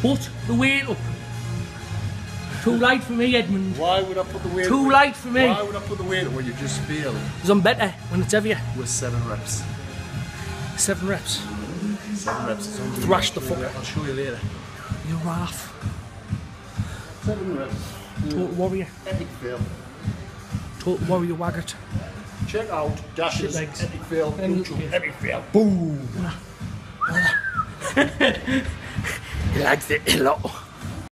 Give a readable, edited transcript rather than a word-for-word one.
Put the weight up. Too light for me, Edmund. Why would I put the weight up? Too light for me. Why would I put the weight up when you just feel Because I'm better when it's heavier. with 7 reps? 7 reps. 7 reps is unbelievable. Thrash the fuck. I'll show you later. You're off. 7 reps. Total warrior. Epic fail. Total warrior Waggott. Check out Dash's Shit legs. epic fail. And- YouTube. Epic fail. Boom. He likes it a lot.